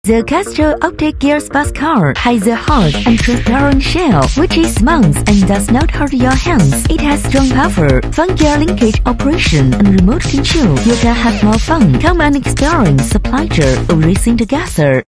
The caster optic gear sports car has a hard and transparent shell, which is smooth and does not hurt your hands. It has strong power, fun gear linkage operation, and remote control. You can have more fun. Come and experience the pleasure of racing together.